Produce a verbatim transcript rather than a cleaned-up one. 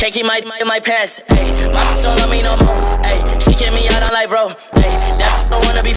Can't keep my in my pants. Ayy, my sister don't love me no more. Ayy, she kick me out on life, bro. Ayy, that's don't wanna be